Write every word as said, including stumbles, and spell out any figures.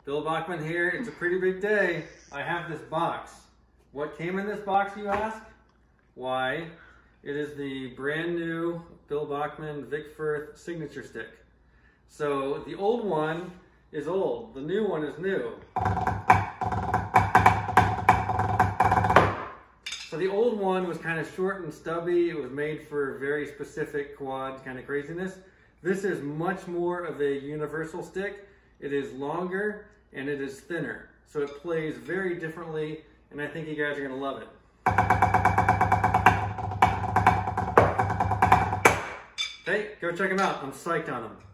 Bill Bachman here. It's a pretty big day. I have this box. What came in this box, you ask? Why, it is the brand new Bill Bachman Vic Firth signature stick. So the old one is old, the new one is new. So the old one was kind of short and stubby. It was made for very specific quad kind of craziness. This is much more of a universal stick. It is longer and it is thinner. So it plays very differently, and I think you guys are gonna love it. Hey, go check them out. I'm psyched on them.